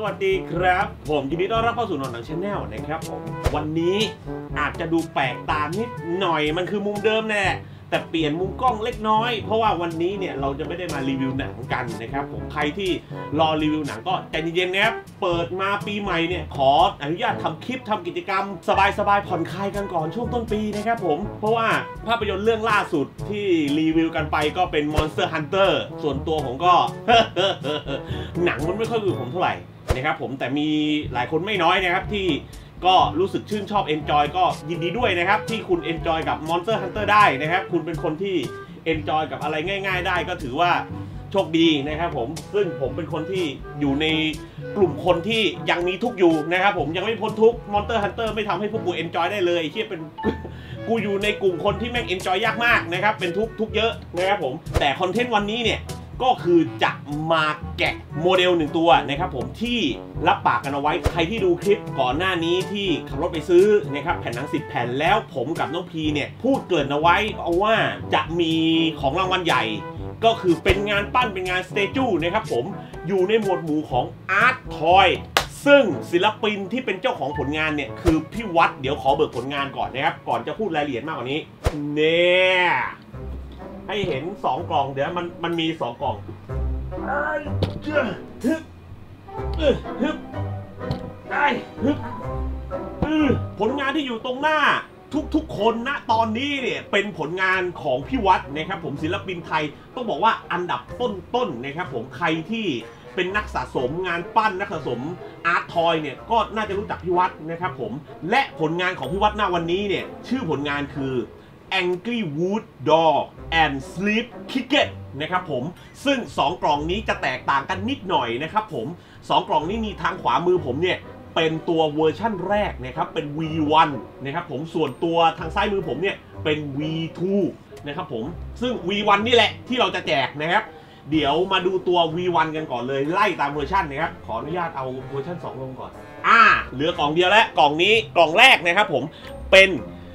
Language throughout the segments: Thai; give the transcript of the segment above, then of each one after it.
วัสดีครับผมยินดีต้อนรับเข้าสู่หนังชาแนลนะครับผมวันนี้อาจจะดูแปลกตานิดหน่อยมันคือมุมเดิมแน่แต่เปลี่ยนมุมกล้องเล็กน้อยเพราะว่าวันนี้เนี่ยเราจะไม่ได้มารีวิวหนังกันนะครับผมใครที่รอรีวิวหนังก็ใจเย็นๆนะครับเปิดมาปีใหม่เนี่ยขออนุญาตทำคลิปทำกิจกรรมสบายๆผ่อนคลายกันก่อนช่วงต้นปีนะครับผมเพราะว่าภาพยนตร์เรื่องล่าสุดที่รีวิวกันไปก็เป็น Monster Hunter ส่วนตัวผมก็ หนังมันไม่ค่อยคือผมเท่าไหร่นะครับผมแต่มีหลายคนไม่น้อยนะครับที่ก็รู้สึกชื่นชอบ Enjoy ก็ยินดีด้วยนะครับที่คุณ Enjoy กับ Monster Hunter ได้นะครับคุณเป็นคนที่ Enjoy กับอะไรง่ายๆได้ก็ถือว่าโชคดีนะครับผมซึ่งผมเป็นคนที่อยู่ในกลุ่มคนที่ยังมีทุกข์อยู่นะครับผมยังไม่พ้นทุกข์ Monster Hunter ไม่ทำให้พวกกู Enjoy ได้เลยที่เป็น กูอยู่ในกลุ่มคนที่แม่ง Enjoy ยากมากนะครับเป็นทุกเยอะนะครับผมแต่คอนเทนต์วันนี้เนี่ยก็คือจะมาแกะโมเดลหนึ่งตัวนะครับผมที่รับปากกันเอาไว้ใครที่ดูคลิปก่อนหน้านี้ที่ขับรถไปซื้อนะครับแผ่นหนัง10 แผ่นแล้วผมกับน้องพีเนี่ยพูดเกริ่นเอาไว้ว่าจะมีของรางวัลใหญ่ก็คือเป็นงานปั้นเป็นงานสเตจูนะครับผมอยู่ในหมวดหมู่ของอาร์ตทอยซึ่งศิลปินที่เป็นเจ้าของผลงานเนี่ยคือพี่วัดเดี๋ยวขอเบิกผลงานก่อนนะครับก่อนจะพูดรายละเอียดมากกว่านี้เนี่ยให้เห็น2กล่องเดี๋ยวมันมี2กล่องผลงานที่อยู่ตรงหน้าทุกคนณตอนนี้เนี่ยเป็นผลงานของพี่วัดนะครับผมศิลปินไทยต้องบอกว่าอันดับต้นนะครับผมใครที่เป็นนักสะสมงานปั้นนักสะสมอาร์ตทอยเนี่ยก็น่าจะรู้จักพี่วัดนะครับผมและผลงานของพี่วัดณวันนี้เนี่ยชื่อผลงานคือ Angry Wood Doll and Sleep Cricket นะครับผมซึ่ง2กล่องนี้จะแตกต่างกันนิดหน่อยนะครับผม2กล่องนี้มีทางขวามือผมเนี่ยเป็นตัวเวอร์ชั่นแรกนะครับเป็น V1 นะครับผมส่วนตัวทางซ้ายมือผมเนี่ยเป็น V2 นะครับผมซึ่ง V1 นี่แหละที่เราจะแจกนะครับเดี๋ยวมาดูตัว V1 กันก่อนเลยไล่ตามเวอร์ชันนะครับขออนุญาตเอาเวอร์ชัน2ลงก่อนเหลือกล่องเดียวแล้วกล่องนี้กล่องแรกนะครับผมเป็น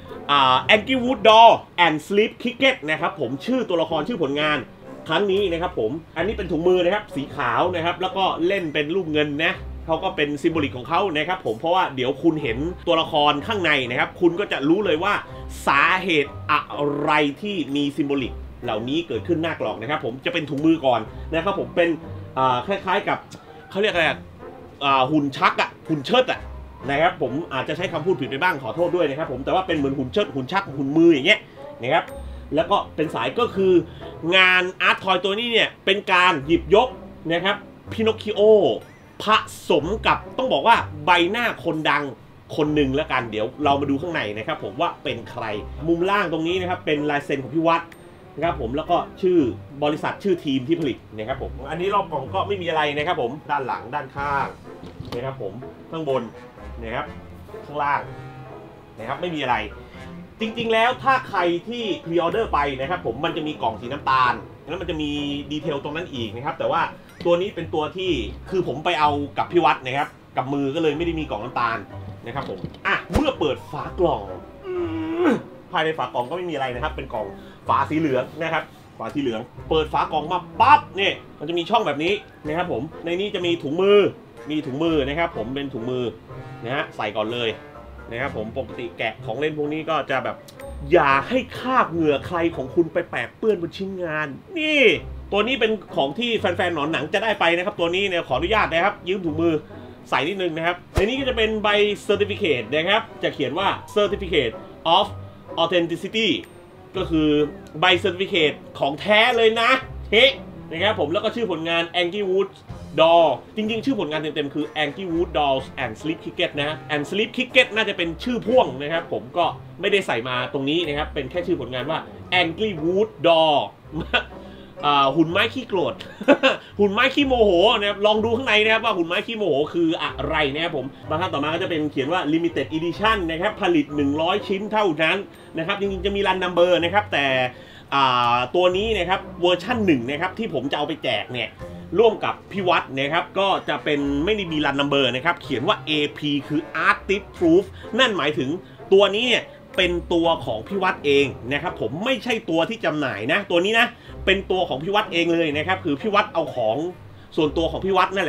Angry Wood Doll and Sleep Cricket นะครับผมชื่อตัวละครชื่อผลงานครั้งนี้นะครับผมอันนี้เป็นถุงมือนะครับสีขาวนะครับแล้วก็เล่นเป็นรูปเงินนะเขาก็เป็นซิมโบลิกของเขานะครับผมเพราะว่าเดี๋ยวคุณเห็นตัวละครข้างในนะครับคุณก็จะรู้เลยว่าสาเหตุอะไรที่มีซิมโบลิกเหล่านี้เกิดขึ้นหน้ากล่องนะครับผมจะเป็นถุงมือก่อนนะครับผมเป็นคล้ายๆกับเขาเรียกอะไรหุ่นชักหุ่นเชิดนะครับผมอาจจะใช้คำพูดผิดไปบ้างขอโทษด้วยนะครับผมแต่ว่าเป็นเหมือนหุ่นเชิดหุ่นชักหุ่นมืออย่างเงี้ยนะครับแล้วก็เป็นสายก็คืองานอาร์ตทอยตัวนี้เนี่ยเป็นการหยิบยกนะครับพินอคคิโอผสมกับต้องบอกว่าใบหน้าคนดังคนหนึ่งแล้วกันเดี๋ยวเรามาดูข้างในนะครับผมว่าเป็นใครมุมล่างตรงนี้นะครับเป็นลายเซ็นของพี่วัดนะครับผมแล้วก็ชื่อบริษัทชื่อทีมที่ผลิตนะครับผมอันนี้รอบกล่องก็ไม่มีอะไรนะครับผมด้านหลังด้านข้างนะครับผมข้างบนนะครับข้างล่างนะครับไม่มีอะไรจริงๆแล้วถ้าใครที่พรีออเดอร์ไปนะครับผมมันจะมีกล่องสีน้ำตาลแล้วมันจะมีดีเทลตรงนั้นอีกนะครับแต่ว่าตัวนี้เป็นตัวที่คือผมไปเอากับพี่วัดนะครับกับมือก็เลยไม่ได้มีกล่องน้ำตาลนะครับผมเมื่อเปิดฝากล่องภายในฝากล่องก็ไม่มีอะไรนะครับเป็นกล่องฝาสีเหลืองนะครับฝาสีเหลืองเปิดฝากล่องมาปั๊บเนี่ยมันจะมีช่องแบบนี้นะครับผมในนี้จะมีถุงมือนะครับผมเป็นถุงมือนะฮะใส่ก่อนเลยนะครับผมปกติแกะของเล่นพวกนี้ก็จะแบบอย่าให้คราบเหงื่อใครของคุณไปแปะเปื้อนบนชิ้นงานนี่ตัวนี้เป็นของที่แฟนๆหนอนหนังจะได้ไปนะครับตัวนี้เนี่ยขออนุญาตนะครับยืมถุงมือใส่นิดนึงนะครับในนี้ก็จะเป็นใบ Certificate นะครับจะเขียนว่า Certificate of Authenticity ก็คือใบ Certificate ของแท้เลยนะเฮ้นะครับผมแล้วก็ชื่อผลงาน Angry Wood Doll จริงๆชื่อผลงานเต็มๆคือ Angry Wood Dolls and Sleep Cricket นะ and Sleep Cricket น่าจะเป็นชื่อพ่วงนะครับผมก็ไม่ได้ใส่มาตรงนี้นะครับเป็นแค่ชื่อผลงานว่า Angry Wood Doll หุ่นไม้ขี้โกรธ หุ่นไม้ขี้โมโหนะครับลองดูข้างในนะครับว่าหุ่นไม้ขี้โมโหคืออะไรนะครับผมบรรทัดต่อมาก็จะเป็นเขียนว่า Limited Edition นะครับผลิต100ชิ้นเท่านั้นนะครับจริงๆจะมีรันนัมเบอร์นะครับแต่ตัวนี้นะครับเวอร์ชั่น1นะครับที่ผมจะเอาไปแจกเนี่ยร่วมกับพี่วัดนะครับก็จะเป็นไม่ได้มีรันนัมเบอร์นะครับเขียนว่า AP คือ Artist Proof นั่นหมายถึงตัวนี้เนี่ยเป็นตัวของพี่วัดเองนะครับผมไม่ใช่ตัวที่จำหน่ายนะตัวนี้นะเป็นตัวของพี่วัดเองเลยนะครับคือพี่วัดเอาของส่วนตัวของพี่วัดนั่นแหละครับ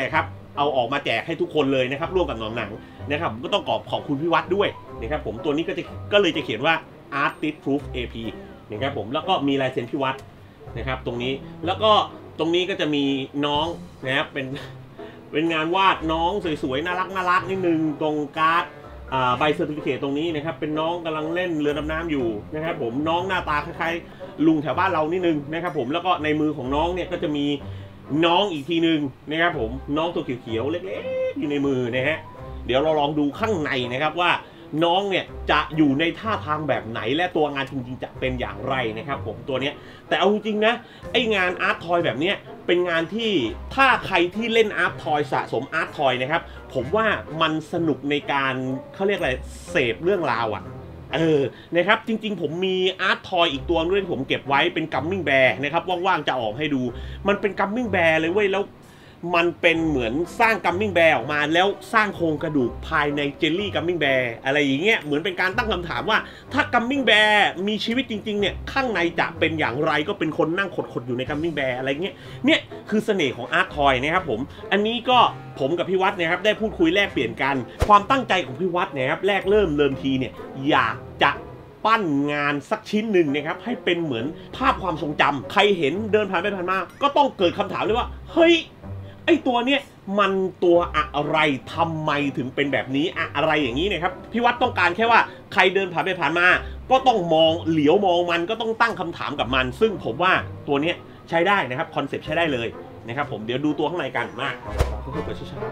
เอาออกมาแจกให้ทุกคนเลยนะครับร่วมกับหนังนะครับผมก็ต้องขอบคุณพี่วัดด้วยนะครับผมตัวนี้ก็เลยจะเขียนว่า Artist Proof AP นะครับผมแล้วก็มีลายเซ็นพี่วัดนะครับตรงนี้แล้วก็ตรงนี้ก็จะมีน้องนะครับเป็นงานวาดน้องสวยๆน่ารักนิดนึงตรงการ์ดใบเซอร์ติฟิเคตตรงนี้นะครับเป็นน้องกำลังเล่นเรือดำน้ำอยู่นะครับผมน้องหน้าตาคล้ายๆลุงแถวบ้านเรานิดนึงนะครับผมแล้วก็ในมือของน้องเนี่ยก็จะมีน้องอีกทีนึงนะครับผมน้องตัวเขียวๆเล็กๆอยู่ในมือนะฮะเดี๋ยวเราลองดูข้างในนะครับว่าน้องเนี่ยจะอยู่ในท่าทางแบบไหนและตัวงานจริงๆจะเป็นอย่างไรนะครับผมตัวเนี้ยแต่เอาจริงๆนะไองานอาร์ตทอยแบบเนี้ยเป็นงานที่ถ้าใครที่เล่นอาร์ตทอยสะสมอาร์ตทอยนะครับผมว่ามันสนุกในการเขาเรียกอะไรเสพเรื่องราวอะนะครับจริงๆผมมีอาร์ตทอยอีกตัวด้วยที่ผมเก็บไว้เป็นกัมมิ่งแบร์นะครับว่างๆจะออกให้ดูมันเป็นกัมมิ่งแบร์เลยเว้ยแล้วมันเป็นเหมือนสร้างกัมมิ่งแบร์ออกมาแล้วสร้างโครงกระดูกภายในเจลลี่กัมมิ่งแบร์อะไรอย่างเงี้ยเหมือนเป็นการตั้งคำถามว่าถ้ากัมมิ่งแบร์มีชีวิตจริงๆเนี่ยข้างในจะเป็นอย่างไรก็เป็นคนนั่งขดๆอยู่ในกัมมิ่งแบร์อะไรเงี้ยเนี่ยคือเสน่ห์ของอาร์ตทอยนะครับผมอันนี้ก็ผมกับพี่วัดนะครับได้พูดคุยแลกเปลี่ยนกันความตั้งใจของพี่วัดนะครับแรกเริ่มทีเนี่ยอยากจะปั้นงานสักชิ้นหนึ่งนะครับให้เป็นเหมือนภาพความทรงจำใครเห็นเดินผ่านไปผ่านมาก็ต้องเกิดคำถามเลยว่าเฮ้ยไอตัวเนี้ยมันตัวอะไรทำไมถึงเป็นแบบนี้อะไรอย่างนี้นะครับพี่วัดต้องการแค่ว่าใครเดินผ่านไปผ่านมาก็ต้องมองเหลียวมองมันก็ต้องตั้งคำถามกับมันซึ่งผมว่าตัวเนี้ยใช้ได้นะครับคอนเซ็ปต์ใช้ได้เลยนะครับผมเดี๋ยวดูตัวข้างในกันมาค่อยๆเปิดช้า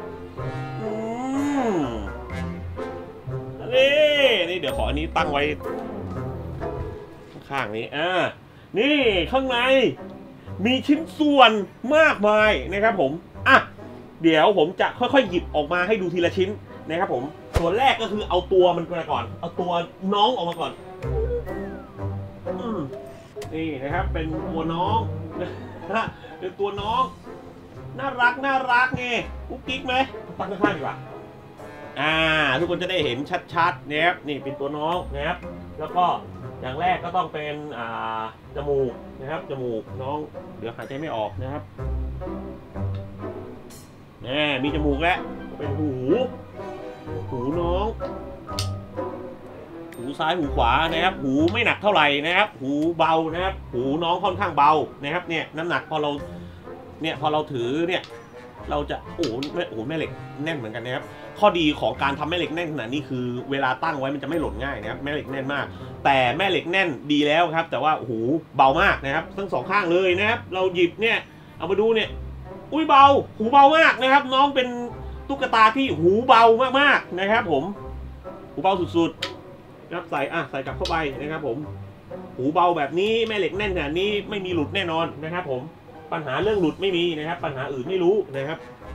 ๆนี่เดี๋ยวขออันนี้ตั้งไว้ข้างนี้นี่ข้างในมีชิ้นส่วนมากมายนะครับผมเดี๋ยวผมจะค่อยๆหยิบออกมาให้ดูทีละชิ้นนะครับผมส่วนแรกก็คือเอาตัวมันมาก่อนเอาตัวน้องออกมาก่อนนี่นะครับเป็นตัวน้องเป็นตัวน้องน่ารักไงกุ๊กกิ๊กไหมตั้งข้างๆดีกว่าทุกคนจะได้เห็นชัดๆนะครับนี่เป็นตัวน้องนะครับแล้วก็อย่างแรกก็ต้องเป็นจมูกนะครับจมูกน้องเดี๋ยวหายใจไม่ออกนะครับมีจมูกแล้วเป็นหูน้องหูซ้ายหูขวานะครับหูไม่หนักเท่าไหร่นะครับหูเบานะครับหูน้องค่อนข้างเบานะครับเนี่ยน้ำหนักพอเราถือเนี่ยเราจะแม่เหล็กแน่นเหมือนกันนะครับข้อดีของการทำแม่เหล็กแน่นขนาดนี้คือเวลาตั้งไว้มันจะไม่หล่นง่ายนะครับแม่เหล็กแน่นมากแต่แม่เหล็กแน่นดีแล้วครับแต่ว่าหูเบามากนะครับทั้งสองข้างเลยนะครับเราหยิบเนี่ยเอามาดูเนี่ยเบาหูเบามากนะครับน้องเป็นตุ๊กตาที่หูเบามากๆนะครับผมหูเบาสุดๆนะครับใส่กลับเข้าไปนะครับผมหูเบาแบบนี้แม่เหล็กแน่นขนาดนี้ไม่มีหลุดแน่นอนนะครับผมปัญหาเรื่องหลุดไม่มีนะครับปัญหาอื่นไม่รู้นะครับ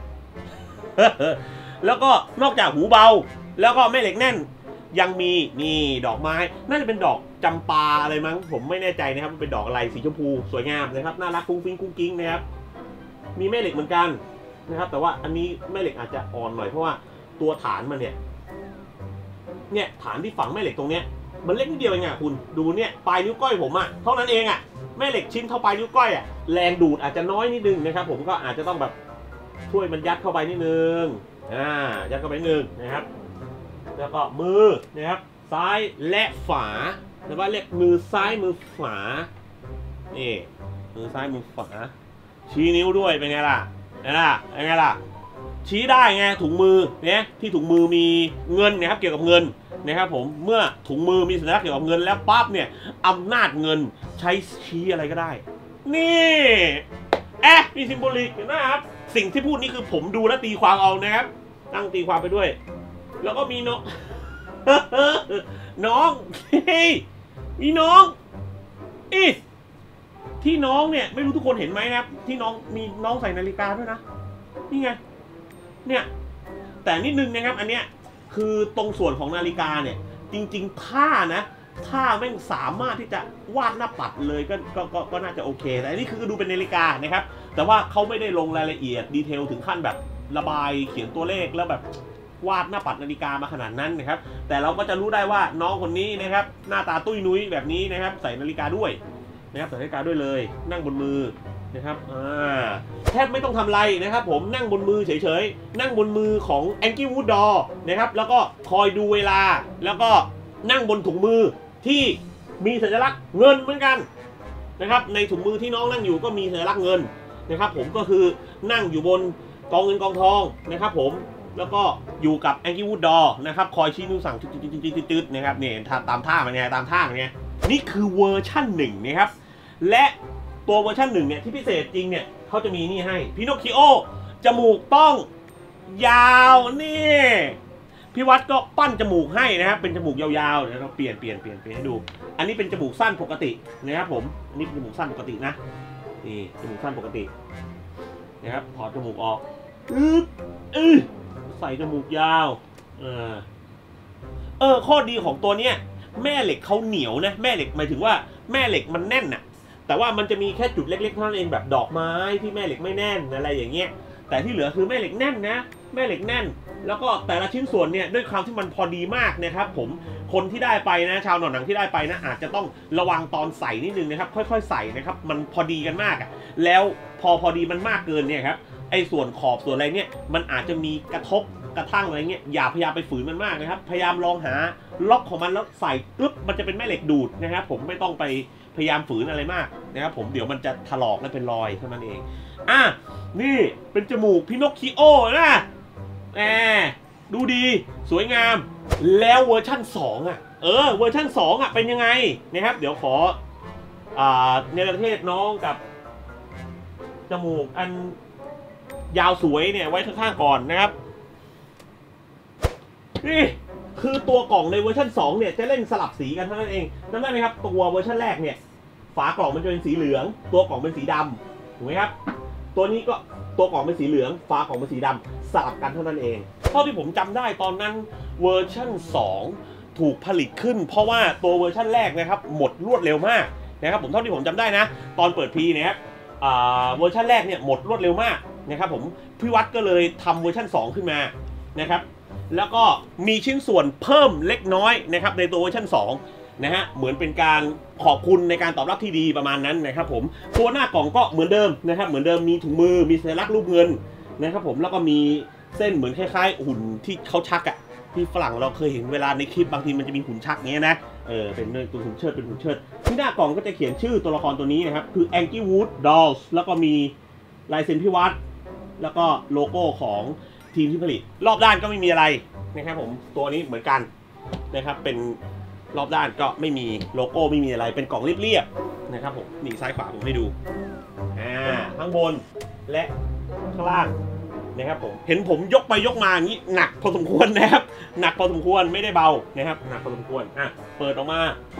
แล้วก็นอกจากหูเบาแล้วก็แม่เหล็กแน่นยังมีนี่ดอกไม้น่าจะเป็นดอกจำปาอะไรมั้งผมไม่แน่ใจนะครับเป็นดอกอะไรสีชมพูสวยงามนะครับน่ารักฟุ้งฟิ้งกุ้งกิ้งนะครับมีแม่เหล็กเหมือนกันนะครับแต่ว่าอันนี้แม่เหล็กอาจจะอ่อนหน่อยเพราะว่าตัวฐานมันเนี่ยฐานที่ฝังแม่เหล็กตรงเนี้ยมันเล็กนิดเดียวเองคุณดูเนี่ยปลายนิ้วก้อยผมเท่านั้นเองแม่เหล็กชิ้นเท่าปลายนิ้วก้อยแรงดูดอาจจะน้อยนิดนึงนะครับผมก็อาจจะต้องแบบช่วยมันยัดเข้าไปนิดนึงยัดเข้าไปนิดนึงนะครับแล้วก็มือนะครับซ้ายและฝาหรือว่าเรียกมือซ้ายมือฝานี่มือซ้ายมือฝาชี้นิ้วด้วยเป็นไงล่ะเป็นไงล่ะชี้ได้ไงถุงมือเนี่ยที่ถุงมือมีเงินนะครับเกี่ยวกับเงินนะครับผมเมื่อถุงมือมีสัญลักษณ์เกี่ยวกับเงินแล้วปั๊บเนี่ยอำนาจเงินใช้ชี้อะไรก็ได้นี่มีซิมโบลิกนะครับสิ่งที่พูดนี่คือผมดูและตีความเอานะครับตั้งตีความไปด้วยแล้วก็มีน้อง น้องมีน้องที่น้องเนี่ยไม่รู้ทุกคนเห็นไหมนะครับที่น้องมีน้องใส่นาฬิกาด้วยนะนี่ไงเนี่ยแต่นิดนึงนะครับอันเนี้ยคือตรงส่วนของนาฬิกาเนี่ยจริงๆถ้าแม่งสามารถที่จะวาดหน้าปัดเลยก็น่าจะโอเคแต่อันนี้คือดูเป็นนาฬิกานะครับแต่ว่าเขาไม่ได้ลงรายละเอียดดีเทลถึงขั้นแบบระบายเขียนตัวเลขแล้วแบบวาดหน้าปัดนาฬิกามาขนาดนั้นนะครับแต่เราก็จะรู้ได้ว่าน้องคนนี้นะครับหน้าตาตุ้ยนุ้ยแบบนี้นะครับใส่นาฬิกาด้วยนะครับใส่นาฬิกาด้วยเลยนั่งบนมือนะครับแทบไม่ต้องทำอะไรนะครับผมนั่งบนมือเฉยๆนั่งบนมือของ Angry Wood Door นะครับแล้วก็คอยดูเวลาแล้วก็นั่งบนถุงมือที่มีสัญลักษณ์เงินเหมือนกันนะครับในถุงมือที่น้องนั่งอยู่ก็มีสัญลักษณ์เงินนะครับผมก็คือนั่งอยู่บนกองเงินกองทองนะครับผมแล้วก็อยู่กับ Angry Wood Door นะครับคอยชี้นิ้วสั่งตืดๆนะครับเนี่ยตามท่ามันไงตามท่ามันไงนี่คือเวอร์ชั่น1นะครับและตัวเวอร์ชัน1เนี่ยที่พิเศษจริงเนี่ยเขาจะมีนี่ให้พินอคคิโอจมูกต้องยาวนี่พี่วัดก็ปั้นจมูกให้นะครับเป็นจมูกยาวๆเดี๋ยวเราเปลี่ยนให้ดูอันนี้เป็นจมูกสั้นปกตินะครับผมอันนี้เป็นจมูกสั้นปกตินะนี่จมูกสั้นปกตินะครับถอดจมูกออกใส่จมูกยาวข้อดีของตัวเนี้ยแม่เหล็กเขาเหนียวนะแม่เหล็กหมายถึงว่าแม่เหล็กมันแน่นน่ะแต่ว่ามันจะมีแค่จุดเล็กๆเท่านั้นเองแบบดอกไม้ที่แม่เหล็กไม่แน่นอะไรอย่างเงี้ยแต่ที่เหลือคือแม่เหล็กแน่นนะแม่เหล็กแน่นแล้วก็แต่ละชิ้นส่วนเนี่ยด้วยความที่มันพอดีมากนะครับผมคนที่ได้ไปนะชาวหนอนหนังที่ได้ไปนะอาจจะต้องระวังตอนใส่นิดนึงนะครับค่อยๆใส่นะครับมันพอดีกันมากแล้วพอดีมันมากเกินเนี่ยครับไอ้ส่วนขอบส่วนอะไรเนี่ยมันอาจจะมีกระทบกระทั่งอะไรเงี้ยอย่าพยายามไปฝืนมันมากนะครับพยายามลองหาล็อกของมันแล้วใส่ปึ๊บมันจะเป็นแม่เหล็กดูดนะครับผมไม่ต้องไปพยายามฝืนอะไรมากนะครับผมเดี๋ยวมันจะถลอกและเป็นรอยเท่านั้นเองนี่เป็นจมูกพินอคคิโอนะดูดีสวยงามแล้วเวอร์ชั่น2เวอร์ชั่น2เป็นยังไงนะครับเดี๋ยวขอในประเทศน้องกับจมูกอันยาวสวยเนี่ยไว้ข้างๆก่อนนะครับนี่คือตัวกล่องในเวอร์ชัน2เนี่ยจะเล่นสลับสีกันเท่านั้นเองจำได้ไหมครับตัวเวอร์ชันแรกเนี่ยฝากล่องมันจะเป็นสีเหลืองตัวกล่องเป็นสีดำถูกไหมครับตัวนี้ก็ตัวกล่องเป็นสีเหลืองฝากล่องเป็นสีดำสลับกันเท่านั้นเองเท่าที่ผมจำได้ตอนนั้นเวอร์ชัน2ถูกผลิตขึ้นเพราะว่าตัวเวอร์ชันแรกนะครับหมดรวดเร็วมากนะครับผมเท่าที่ผมจำได้นะตอนเปิดพีนะครับเวอร์ชันแรกเนี่ยหมดรวดเร็วมากนะครับผมพี่วัดก็เลยทำเวอร์ชัน2ขึ้นมานะครับแล้วก็มีชิ้นส่วนเพิ่มเล็กน้อยนะครับในตัวเวอร์ชัน2นะฮะเหมือนเป็นการขอบคุณในการตอบรับที่ดีประมาณนั้นนะครับผมตัวหน้ากล่องก็เหมือนเดิมนะครับเหมือนเดิมมีถุงมือมีสัญลักษณ์รูปเงินนะครับผมแล้วก็มีเส้นเหมือนคล้ายๆหุ่นที่เขาชักที่ฝรั่งเราเคยเห็นเวลาในคลิปบางทีมันจะมีหุ่นชักเงี้ยนะเป็นตัวหุ่นเชิดเป็นหุ่นเชิดที่หน้ากล่องก็จะเขียนชื่อตัวละครตัวนี้นะครับคือ Angry Wood Dolls แล้วก็มีลายเซ็นพี่วัดแล้วก็โลโก้ของทีมที่ผลิตรอบด้านก็ไม่มีอะไรนะครับผมตัวนี้เหมือนกันนะครับเป็นรอบด้านก็ไม่มีโลโก้ไม่มีอะไรเป็นกล่องเรียบๆนะครับผมนี่ซ้ายขวาผมให้ดูข้างบนและข้างล่างนะครับผมเห็นผมยกไปยกมาอย่างนี้หนักพอสมควรนะครับหนักพอสมควรไม่ได้เบานะครับหนักพอสมควรเปิดออกมา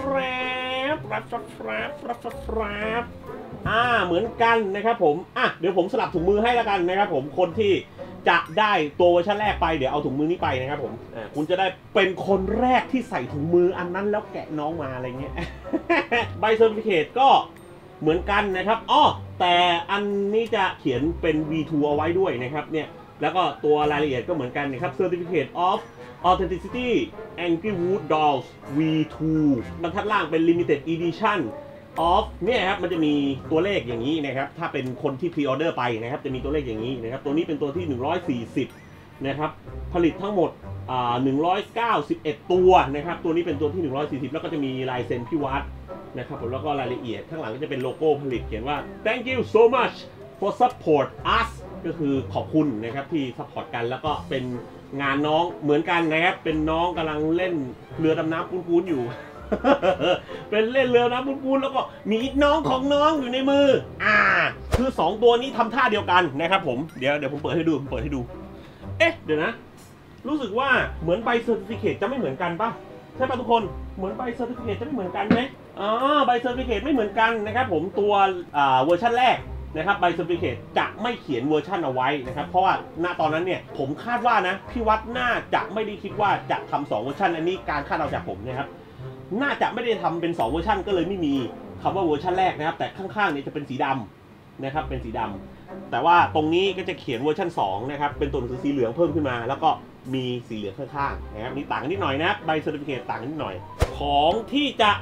เหมือนกันนะครับผมเดี๋ยวผมสลับถุงมือให้แล้วกันนะครับผมคนที่จะได้ตัวเวอร์ชันแรกไปเดี๋ยวเอาถุงมือนี้ไปนะครับผมคุณจะได้เป็นคนแรกที่ใส่ถุงมืออันนั้นแล้วแกะน้องมาอะไรเงี้ยใบเซอร์ติฟิเคตก็เหมือนกันนะครับแต่อันนี้จะเขียนเป็น V2 เอาไว้ด้วยนะครับเนี่ยแล้วก็ตัวรายละเอียดก็เหมือนกันนะครับ Certificate of Authenticity Angry Wood Dolls V2 บรรทัดล่างเป็น Limited Edition of เนี่ยครับมันจะมีตัวเลขอย่างนี้นะครับถ้าเป็นคนที่พรีออเดอร์ไปนะครับจะมีตัวเลขอย่างนี้นะครับตัวนี้เป็นตัวที่140นะครับผลิตทั้งหมด191ตัวนะครับตัวนี้เป็นตัวที่140แล้วก็จะมีลายเซ็นพี่วัดนะครับผมแล้วก็รายละเอียดข้างหลังก็จะเป็นโลโก้ผลิตเขียนว่า thank you so much for support us ก็คือขอบคุณนะครับที่ซัพพอร์ตกันแล้วก็เป็นงานน้องเหมือนกันนะครับเป็นน้องกำลังเล่นเรือดำน้ำปูนๆอยู่ เป็นเล่นเรือน้ำปูนๆแล้วก็มีน้องของน้องอยู่ในมือคือ2ตัวนี้ทำท่าเดียวกันนะครับผมเดี๋ยวผมเปิดให้ดูเดี๋ยวนะรู้สึกว่าเหมือนใบเซอร์ติฟิเคตจะไม่เหมือนกันป่ะใช่ป่ะทุกคนเหมือนใบเซอร์ติฟิเคตจะไม่เหมือนกันไหมใบเซอร์ติฟิเคตไม่เหมือนกันนะครับผมตัวเวอร์ชันแรกนะครับใบเซอร์ติฟิเคตจะไม่เขียนเวอร์ชันเอาไว้นะครับเพราะว่าณตอนนั้นเนี่ยผมคาดว่านะพี่วัดน่าจะไม่ได้คิดว่าจะทำ2เวอร์ชันอันนี้การคาดเดาจากผมนะครับน่าจะไม่ได้ทำเป็น2เวอร์ชันก็เลยไม่มีคำว่าเวอร์ชันแรกนะครับแต่ข้างๆเนี่ยจะเป็นสีดำนะครับเป็นสีดำแต่ว่าตรงนี้ก็จะเขียนเวอร์ชัน2นะครับเป็นตัวหนังสือสีเหลืองเพิ่มขึ้นมาแล้วก็มีสีเหลืองข้างๆนะครับนี่ต่างกันนิดหน่อยนะใบเซอร์ติฟิเคตต่างกันนิดหน่อยของที่จะ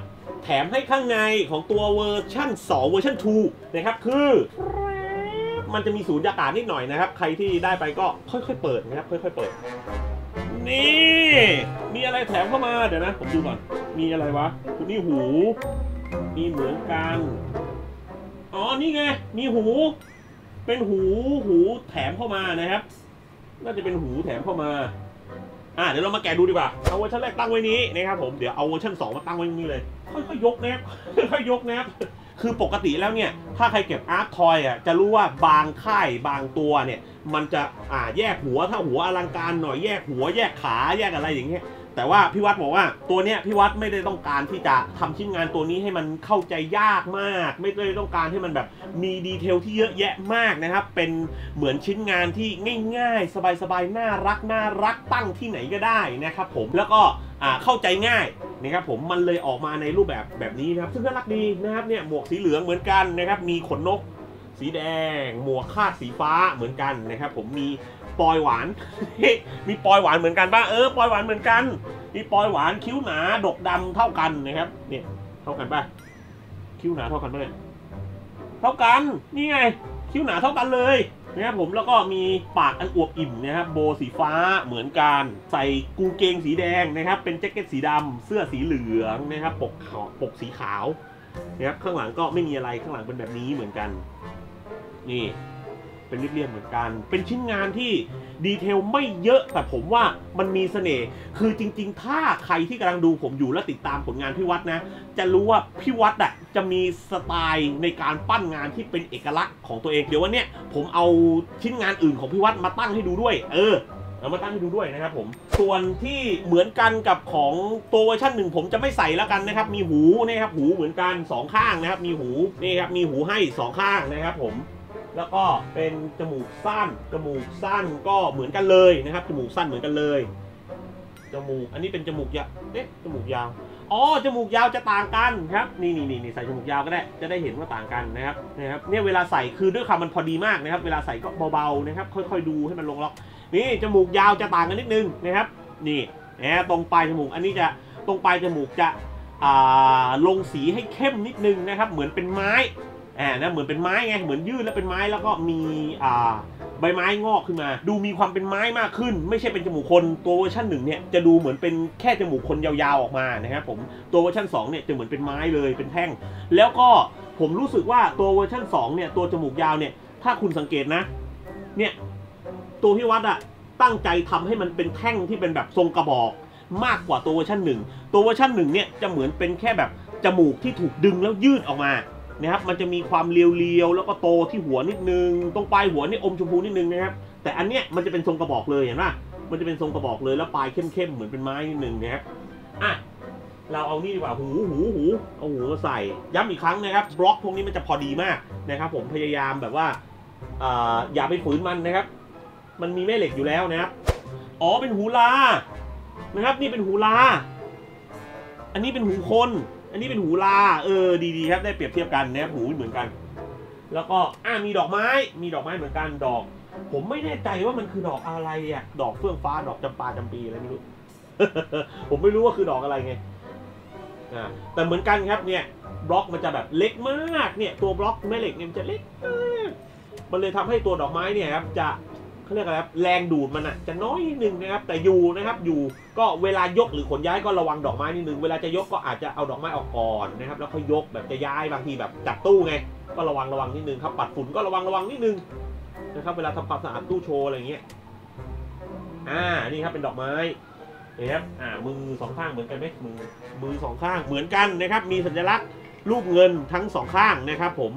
แถมให้ข้างในของตัวเวอร์ชั่น2เวอร์ชัน2นะครับคือมันจะมีสูญญากาศนิดหน่อยนะครับใครที่ได้ไปก็ค่อยๆเปิดนะครับค่อยๆเปิดนี่มีอะไรแถมเข้ามาเดี๋ยวนะผมดูก่อนมีอะไรวะนี่หูมีเหมือนกันอ๋อนี่ไงมีหูเป็นหูแถมเข้ามานะครับน่าจะเป็นหูแถมเข้ามาเดี๋ยวเรามาแกะดูดีกว่าเอาเวอร์ชันแรกตั้งไว้นี้นะครับผมเดี๋ยวเอาเวอร์ชัน2มาตั้งไว้นี้เลยค่อยๆยกนะครับค่อยๆยกนะครับคือปกติแล้วเนี่ยถ้าใครเก็บอาร์ตทอยจะรู้ว่าบางค่ายบางตัวเนี่ยมันจะแยกหัวถ้าหัวอลังการหน่อยแยกหัวแยกขาแยกอะไรอย่างเงี้ยแต่ว่าพี่วัดบอกว่าตัวเนี้ยพี่วัดไม่ได้ต้องการที่จะทำชิ้นงานตัวนี้ให้มันเข้าใจยากมากไม่ได้ต้องการให้มันแบบมีดีเทลที่เยอะแยะมากนะครับเป็นเหมือนชิ้นงานที่ง่ายๆสบายๆน่ารักตั้งที่ไหนก็ได้นะครับผมแล้วก็เข้าใจง่ายนะครับผมมันเลยออกมาในรูปแบบนี้นะครับซึ่งน่ารักดีนะครับเนี่ยหมวกสีเหลืองเหมือนกันนะครับมีขนนกสีแดงหมวกคาดสีฟ้าเหมือนกันนะครับผมมีปอยหวาน มีปอยหวานเหมือนกันป่ะปอยหวานเหมือนกันมีปอยหวานคิ้วหนาดกดำเท่ากันนะครับเนี่ยเท่ากันป่ะคิ้วหนาเท่ากันป่ะเนี่ยเท่ากันนี่ไงคิ้วหนาเท่ากันเลยนะครับผมแล้วก็มีปากอันอวบอิ่มนะครับโบสีฟ้าเหมือนกันใส่กูเกงสีแดงนะครับเป็นแจ็คเก็ตสีดำเสื้อสีเหลืองนะครับปกสีขาวนะครับข้างหลังก็ไม่มีอะไรข้างหลังเป็นแบบนี้เหมือนกันนี่เป็นเรียบๆเหมือนกันเป็นชิ้นงานที่ดีเทลไม่เยอะแต่ผมว่ามันมีเสน่ห์คือจริงๆถ้าใครที่กำลังดูผมอยู่และติดตามผลงานพี่วัดนะจะรู้ว่าพี่วัดจะมีสไตล์ในการปั้นงานที่เป็นเอกลักษณ์ของตัวเองเดี๋ยววันนี้ผมเอาชิ้นงานอื่นของพี่วัดมาตั้งให้ดูด้วยเอามาตั้งให้ดูด้วยนะครับผมส่วนที่เหมือนกันกับของตัวเวอร์ชัน1ผมจะไม่ใส่แล้วกันนะครับมีหูนะครับหูเหมือนกัน2ข้างนะครับมีหูนี่ครับมีหูให้2ข้างนะครับผมแล้วก็เป็นจมูกสั้นก็เหมือนกันเลยนะครับจมูกสั้นเหมือนกันเลยจมูกอันนี้เป็นจมูกยาวจมูกยาวจมูกยาวจะต่างกันครับนี่ใส่จมูกยาวก็ได้จะได้เห็นว่าต่างกันนะครับเนี่ยเวลาใส่คือด้วยคำมันพอดีมากนะครับเวลาใส่ก็เบาๆนะครับค่อยๆดูให้มันลงล็อกนี่จมูกยาวจะต่างกันนิดนึงนะครับนี่ตรงปลายจมูกอันนี้จะตรงปลายจมูกจะลงสีให้เข้มนิดนึงนะครับเหมือนเป็นไม้เหมือนเป็นไม้ไงเหมือนยืดแล้วเป็นไม้แล้วก็มีใบไม้งอกขึ้นมาดูมีความเป็นไม้มากขึ้นไม่ใช่เป็นจมูกคนตัวเวอร์ชัน1เนี่ยจะดูเหมือนเป็นแค่จมูกคนยาวๆออกมานะครับผมตัวเวอร์ชัน2เนี่ยจะเหมือนเป็นไม้เลยเป็นแท่งแล้วก็ผมรู้สึกว่าตัวเวอร์ชัน2เนี่ยตัวจมูกยาวเนี่ยถ้าคุณสังเกตนะเนี่ยตัวพี่วัดตั้งใจทำให้มันเป็นแท่งที่เป็นแบบทรงกระบอกมากกว่าตัวเวอร์ชัน1ตัวเวอร์ชัน1เนี่ยจะเหมือนเป็นแค่แบบจมูกที่ถูกดึงแล้วยืดออกมานะครับมันจะมีความเรียวๆแล้วก็โตที่หัวนิดนึงตรงปลายหัวนี่อมชมพูนิดนึงนะครับแต่อันเนี้ยมันจะเป็นทรงกระบอกเลยเห็นป่ะมันจะเป็นทรงกระบอกเลยแล้วปลายเข้มๆเหมือนเป็นไม้นิดนึงนะครับเราเอานี่ดีกว่าหูเอาหูมาใส่ย้ำอีกครั้งนะครับบล็อกพวกนี้มันจะพอดีมากนะครับผมพยายามแบบว่าอย่าไปฝืนมันนะครับมันมีแม่เหล็กอยู่แล้วนะครับเป็นหูลานะครับนี่เป็นหูลาอันนี้เป็นหูคนอันนี้เป็นหูลาดีครับได้เปรียบเทียบกันนะครับหูเหมือนกันแล้วก็มีดอกไม้เหมือนกันดอกผมไม่แน่ใจว่ามันคือดอกอะไรดอกเฟื่องฟ้าดอกจำปาจำปีอะไรไม่รู้ ผมไม่รู้ว่าคือดอกอะไรไงแต่เหมือนกันครับเนี่ยบล็อกมันจะแบบเล็กมากเนี่ยตัวบล็อกแม่เหล็กเนี่ยมันจะเล็กมากมันเลยทำให้ตัวดอกไม้เนี่ยครับจะเขาเรียกอะไรครับแรงดูดมันจะน้อยนิดนึงนะครับแต่อยู่นะครับอยู่ก็เวลายกหรือขนย้ายก็ระวังดอกไม้นิดนึงเวลาจะยกก็อาจจะเอาดอกไม้ออกก่อนนะครับแล้วค่อยยกแบบจะย้ายบางทีแบบจับตู้ไงก็ระวังนิดนึงครับปัดฝุ่นก็ระวังนิดนึงนะครับเวลาทำความสะอาดตู้โชว์อะไรเงี้ยนี่ครับเป็นดอกไม้นะครับมือสองข้างเหมือนกันไหมมือสองข้างเหมือนกันนะครับมีสัญลักษณ์รูปเงินทั้งสองข้างนะครับผม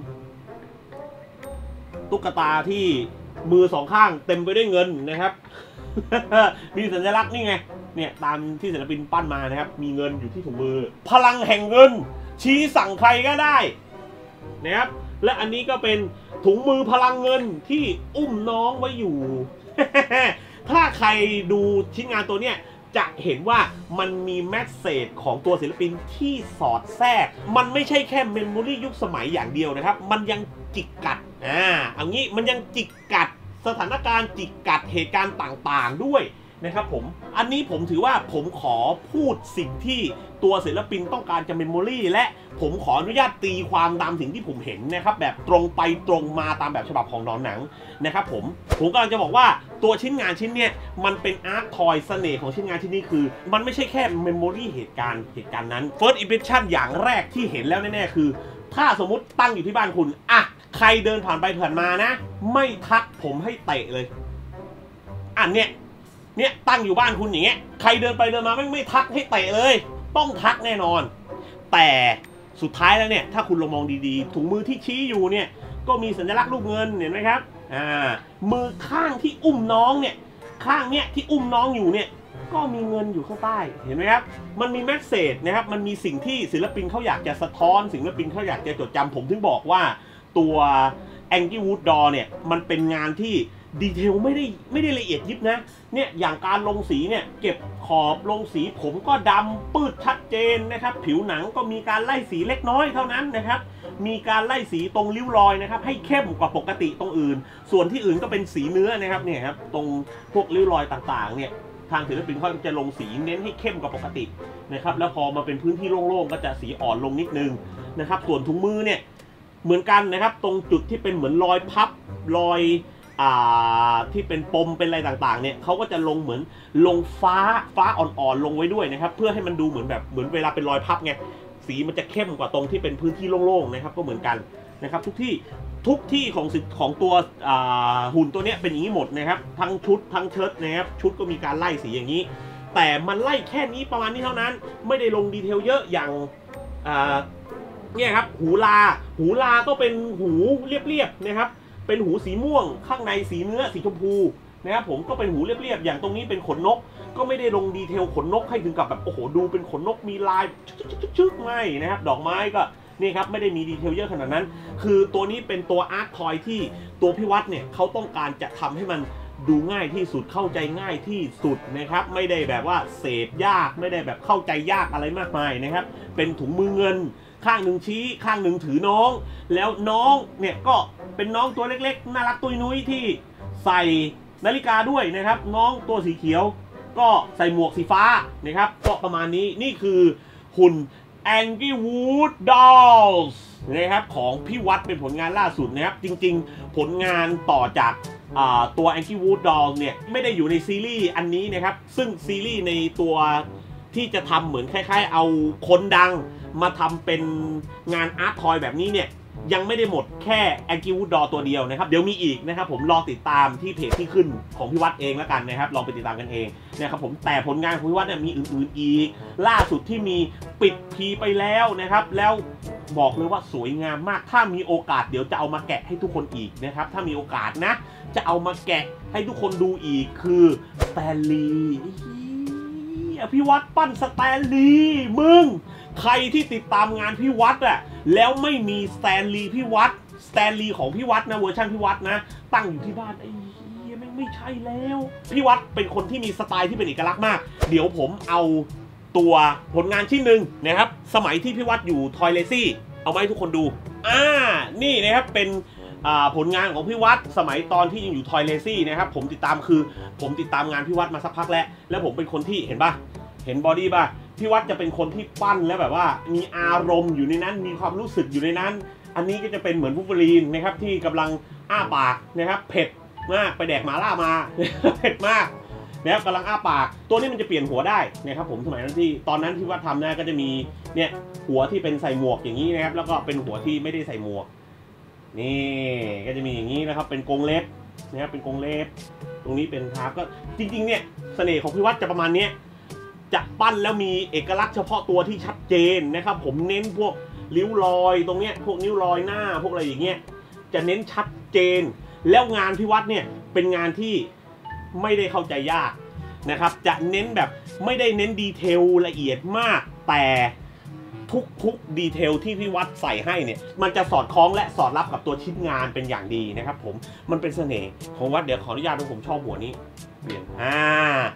ตุ๊กตาที่มือสองข้างเต็มไปด้วยเงินนะครับ มีสัญลักษณ์นี่ไงเนี่ยตามที่ศิลปินปั้นมานะครับมีเงินอยู่ที่ถุงมือพลังแห่งเงินชี้สั่งใครก็ได้นะครับและอันนี้ก็เป็นถุงมือพลังเงินที่อุ้มน้องไว้อยู่ ถ้าใครดูชิ้นงานตัวเนี้ยจะเห็นว่ามันมีแมสเสจของตัวศิลปินที่สอดแทรกมันไม่ใช่แค่เมมโมรี่ยุคสมัยอย่างเดียวนะครับมันยังจิกกัดเอางี้มันยังจิกกัดสถานการณ์จิกกัดเหตุการณ์ต่างๆด้วยนะครับผมอันนี้ผมถือว่าผมขอพูดสิ่งที่ตัวศิลปินต้องการจะเมมโมรี่และผมขออนุญาตตีความตามสิ่งที่ผมเห็นนะครับแบบตรงไปตรงมาตามแบบฉบับของหนังนะครับผมกำลังจะบอกว่าตัวชิ้นงานชิ้นเนี้ยมันเป็นอาร์ตทอยเสน่ห์ของชิ้นงานชิ้นนี้คือมันไม่ใช่แค่เมมโมรี่เหตุการณ์นั้น First Impression อย่างแรกที่เห็นแล้วแน่ๆคือถ้าสมมติตั้งอยู่ที่บ้านคุณอ่ะใครเดินผ่านไปผ่านมานะไม่ทักผมให้เตะเลยอันเนี้ยตั้งอยู่บ้านคุณอย่างเงี้ยใครเดินไปเดินมาไม่ทักให้เตะเลยต้องทักแน่นอนแต่สุดท้ายแล้วเนี่ยถ้าคุณลองมองดีๆถุงมือที่ชี้อยู่เนี่ยก็มีสัญลักษณ์รูปเงินเห็นไหมครับมือข้างที่อุ้มน้องเนี่ยข้างเนี้ยที่อุ้มน้องอยู่เนี่ยก็มีเงินอยู่ข้างใต้เห็นไหมครับมันมีแมสเสจนะครับมันมีสิ่งที่ศิลปินเขาอยากจะสะท้อนศิลปินเขาอยากจะจดจำผมถึงบอกว่าตัว Angry Wood Doll เนี่ยมันเป็นงานที่ดีเทลไม่ได้ละเอียดยิบนะเนี่ยอย่างการลงสีเนี่ยเก็บขอบลงสีผมก็ดำปื้ดชัดเจนนะครับผิวหนังก็มีการไล่สีเล็กน้อยเท่านั้นนะครับมีการไล่สีตรงริ้วรอยนะครับให้เข้มกว่าปกติตรงอื่นส่วนที่อื่นก็เป็นสีเนื้อนะครับเนี่ยครับตรงพวกริ้วรอยต่างๆเนี่ยทางศิลปินเขาจะลงสีเน้นให้เข้มกว่าปกตินะครับแล้วพอมาเป็นพื้นที่โล่งๆก็จะสีอ่อนลงนิดนึงนะครับส่วนถุงมือเนี่ยเหมือนกันนะครับตรงจุดที่เป็นเหมือนรอยพับรอยที่เป็นปมเป็นอะไรต่างๆเนี่ยเขาก็จะลงเหมือนลงฟ้าอ่อนๆลงไว้ด้วยนะครับเพื่อให้มันดูเหมือนเวลาเป็นรอยพับไงสีมันจะเข้มกว่าตรงที่เป็นพื้นที่โล่งๆนะครับก็เหมือนกันนะครับทุกที่ของตัวหุ่นตัวนี้เป็นอย่างนี้หมดนะครับทั้งชุดทั้งเชิ้ตนะครับชุดก็มีการไล่สีอย่างนี้แต่มันไล่แค่นี้ประมาณนี้เท่านั้นไม่ได้ลงดีเทลเยอะอย่างเนี่ยครับหูลาก็เป็นหูเรียบๆนะครับเป็นหูสีม่วงข้างในสีเนื้อสีชมพูนะครับผมก็เป็นหูเรียบๆอย่างตรงนี้เป็นขนนกก็ไม่ได้ลงดีเทลขนนกให้ถึงกับแบบโอ้โหดูเป็นขนนกมีลายชึกไม่นะครับดอกไม้ก็นี่ครับไม่ได้มีดีเทลเยอะขนาดนั้นคือตัวนี้เป็นตัวอาร์ตทอยที่ตัวพี่วัดเนี่ยเขาต้องการจะทำให้มันดูง่ายที่สุดเข้าใจง่ายที่สุดนะครับไม่ได้แบบว่าเสพยากไม่ได้แบบเข้าใจยากอะไรมากมายนะครับเป็นถุงมือเงินข้างหนึ่งชี้ข้างหนึ่งถือน้องแล้วน้องเนี่ยก็เป็นน้องตัวเล็กๆน่ารักตุ้ยนุ้ยที่ใส่นาฬิกาด้วยนะครับน้องตัวสีเขียวก็ใส่หมวกสีฟ้านะครับก็ประมาณนี้นี่คือหุ่น Angry Wood Dolls นะครับของพี่วัดเป็นผลงานล่าสุดนะครับจริงๆผลงานต่อจากตัว Angry Wood Dolls เนี่ยไม่ได้อยู่ในซีรีส์อันนี้นะครับซึ่งซีรีส์ในตัวที่จะทำเหมือนคล้ายๆเอาคนดังมาทำเป็นงานอาร์ตทอยแบบนี้เนี่ยยังไม่ได้หมดแค่ Angry Wood Doll ตัวเดียวนะครับเดี๋ยวมีอีกนะครับผมลองติดตามที่เพจที่ขึ้นของพี่วัดเองแล้วกันนะครับลองไปติดตามกันเองนะครับผมแต่ผลงานของพี่วัดเนี่ยมีอื่นๆอีกล่าสุดที่มีปิดพีไปแล้วนะครับแล้วบอกเลยว่าสวยงามมากถ้ามีโอกาสเดี๋ยวจะเอามาแกะให้ทุกคนอีกนะครับถ้ามีโอกาสนะจะเอามาแกะให้ทุกคนดูอีกคือสแตนลีย์พี่วัดปั้นสแตนลีย์มึงใครที่ติดตามงานพี่วัดอะแล้วไม่มีสแตนลีย์พี่วัดสแตนลีย์ของพี่วัดนะเวอร์ชันพี่วัดนะตั้งอยู่ที่บ้านไอ้เหี้ยไม่ใช่แล้วพี่วัดเป็นคนที่มีสไตล์ที่เป็นเอกลักษณ์มากเดี๋ยวผมเอาตัวผลงานชิ้นหนึ่งนะครับสมัยที่พี่วัดอยู่ทอยเลซี่เอามาให้ทุกคนดูนี่นะครับเป็นผลงานของพี่วัดสมัยตอนที่ยังอยู่ทอยเลซี่นะครับผมติดตามงานพี่วัดมาสักพักแล้วผมเป็นคนที่เห็นป่ะเห็นบอดี้ป่ะพี่วัดจะเป็นคนที่ปั้นแล้วแบบว่ามีอารมณ์อยู่ในนั้นมีความรู้สึกอยู่ในนั้นอันนี้ก็จะเป็นเหมือนวูล์ฟเวอรีนนะครับที่กำลังอ้าปากนะครับเผ็ดมากไปแดกหมาล่ามา เผ็ดมากนะครับกำลังอ้าปากตัวนี้มันจะเปลี่ยนหัวได้นะครับผมสมัยนั้นที่ตอนนั้นที่วัดทำนะก็จะมีเนี่ยหัวที่เป็นใส่หมวกอย่างนี้นะครับแล้วก็เป็นหัวที่ไม่ได้ใส่หมวกนี่ก็จะมีอย่างนี้นะครับเป็นกรงเล็บนะครับเป็นกรงเล็บตรงนี้เป็นครับก็จริงๆเนี่ยเสน่ห์ของพี่วัดจะประมาณนี้จะปั้นแล้วมีเอกลักษณ์เฉพาะตัวที่ชัดเจนนะครับผมเน้นพวกริ้วรอยตรงเนี้ยพวกนิ้วรอยหน้าพวกอะไรอย่างเงี้ยจะเน้นชัดเจนแล้วงานพี่วัดเนี่ยเป็นงานที่ไม่ได้เข้าใจยากนะครับจะเน้นแบบไม่ได้เน้นดีเทลละเอียดมากแต่ทุกดีเทลที่พี่วัดใส่ให้เนี่ยมันจะสอดคล้องและสอดรับกับตัวชิ้นงานเป็นอย่างดีนะครับผมมันเป็นเสน่ห์ของวัดเดี๋ยวขออนุญาตผมชอบหัวนี้เปลี่ยน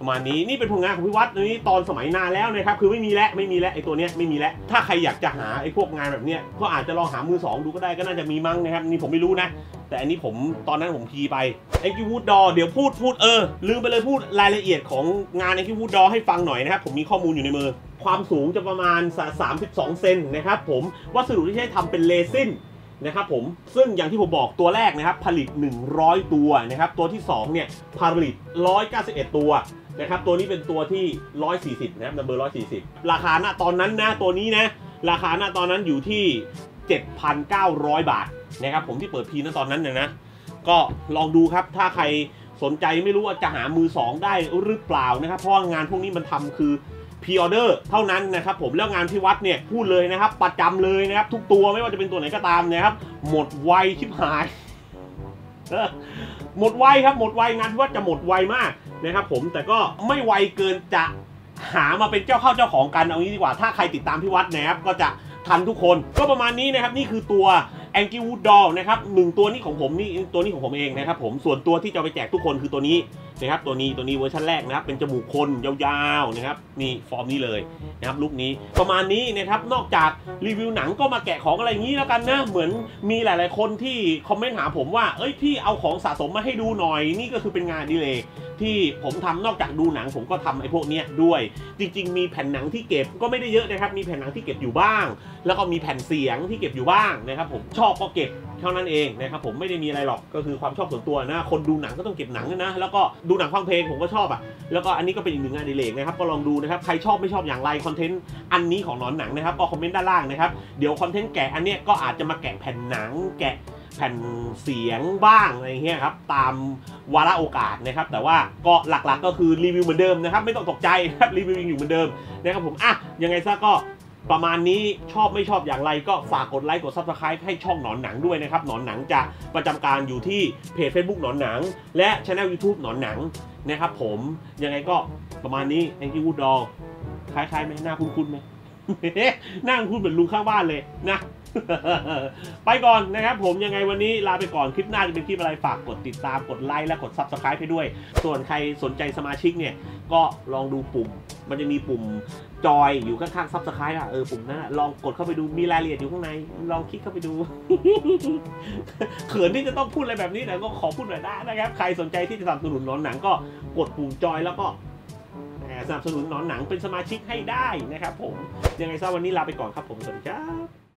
ประมาณนี้นี่เป็นผลงานของพี่วัดนี้ตอนสมัยนานแล้วนะครับคือไม่มีแล้วไอ้ตัวเนี้ยไม่มีแล้วถ้าใครอยากจะหาไอ้พวกงานแบบเนี้ยก็อาจจะลองหามือ2ดูก็ได้ก็น่าจะมีมั้งนะครับนี่ผมไม่รู้นะแต่อันนี้ผมตอนนั้นผมพีไปไอ้Angry Wood Doorเดี๋ยวพูดลืมไปเลยพูดรายละเอียดของงานAngry Wood Doorให้ฟังหน่อยนะครับผมมีข้อมูลอยู่ในมือความสูงจะประมาณ32 เซนนะครับผมวัสดุที่ใช้ทำเป็นเรซินนะครับผมซึ่งอย่างที่ผมบอกตัวแรกนะครับผลิต100ตัวนะครับตัวที่2เนี่ยผลิต191ตัวนะครับตัวนี้เป็นตัวที่140นะครับนัมเบอร์140ราคาณตอนนั้นนะตัวนี้นะราคาณตอนนั้นอยู่ที่ 7,900 บาทนะครับผมที่เปิดพีณตอนนั้นนะก็ลองดูครับถ้าใครสนใจไม่รู้ว่าจะหามือ2ได้หรือเปล่านะครับเพราะงานพวกนี้มันทำคือพรีออเดอร์เท่านั้นนะครับผมแล้วงานที่วัดเนี่ยพูดเลยนะครับประจำเลยนะครับทุกตัวไม่ว่าจะเป็นตัวไหนก็ตามนะครับหมดไวชิบหายหมดไวครับหมดไวงานที่วัดจะหมดไวมากนะครับผมแต่ก็ไม่ไวเกินจะหามาเป็นเจ้าเข้าเจ้าของกันเอางี้ดีกว่าถ้าใครติดตามที่วัดนะครับก็จะทันทุกคนก็ประมาณนี้นะครับนี่คือตัวAngry Wood Door นะครับ1ตัวนี้ของผมนี่ตัวนี้ของผมเองนะครับผมส่วนตัวที่จะไปแจกทุกคนคือตัวนี้นะครับตัวนี้เวอร์ชันแรกนะครับเป็นจมูกคนยาวๆนะครับนี่ฟอร์มนี้เลยนะครับลุคนี้ประมาณนี้นะครับนอกจากรีวิวหนังก็มาแกะของอะไรอย่างนี้แล้วกันนะเหมือนมีหลายๆคนที่คอมเมนต์หาผมว่าเอ้ยพี่เอาของสะสมมาให้ดูหน่อยนี่ก็คือเป็นงานดีเลยที่ผมทำนอกจากดูหนังผมก็ทำไอ้พวกนี้ด้วยจริงๆมีแผ่นหนังที่เก็บก็ไม่ได้เยอะนะครับมีแผ่นหนังที่เก็บอยู่บ้างแล้วก็มีแผ่นเสียงที่เก็บอยู่บ้างนะครับผมชอบก็เก็บเท่านั้นเองนะครับผมไม่ได้มีอะไรหรอกก็คือความชอบส่วนตัวนะคนดูหนังก็ต้องเก็บหนังนะแล้วก็ดูหนังฟังเพลงผมก็ชอบอ่ะแล้วก็อันนี้ก็เป็นอีกหนึ่งงานอดิเรกนะครับก็ลองดูนะครับใครชอบไม่ชอบอย่างไรคอนเทนต์อันนี้ของหนอนหนังนะครับก็คอมเมนต์ด้านล่างนะครับเดี๋ยวคอนเทนต์แกะอันเนี้ยก็อาจจะมาแกะแผ่นหนังแกะแผ่นเสียงบ้างอะไรเงี้ยครับตามวาระโอกาสนะครับแต่ว่าก็หลักๆก็คือรีวิวเหมือนเดิมนะครับไม่ต้องตกใจครับรีวิวอยู่เหมือนเดิมนะครับผมอ่ะยังไงซะก็ประมาณนี้ชอบไม่ชอบอย่างไรก็ฝากกดไลค์กด Subscribe ให้ช่องหนอนหนังด้วยนะครับหนอนหนังจะประจำการอยู่ที่เพจ Facebook หนอนหนังและ Channel YouTube หนอนหนังนะครับผมยังไงก็ประมาณนี้ Angry Wood Door คล้ายๆไหมหน้าคุ้นๆไหม หน้าคุ้นเหมือนลุงข้างบ้านเลยนะไปก่อนนะครับผมยังไงวันนี้ลาไปก่อนคลิปหน้าจะเป็นคลิปอะไรฝากกดติดตามกดไลค์และกด Subscribe ให้ด้วยส่วนใครสนใจสมาชิกเนี่ยก็ลองดูปุ่มมันจะมีปุ่มจอยอยู่ข้างๆ Subscribe อ่ะปุ่มนั้นลองกดเข้าไปดูมีรายละเอียดอยู่ข้างในลองคลิกเข้าไปดู เขินที่จะต้องพูดอะไรแบบนี้แต่ก็ขอพูดหน่อยได้นะครับใครสนใจที่จะสนับสนุนหนอนหนังก็กดปุ่มจอยแล้วก็สนับสนุนหนอนหนังเป็นสมาชิกให้ได้นะครับผมยังไงซะวันนี้ลาไปก่อนครับผมสวัสดีครับ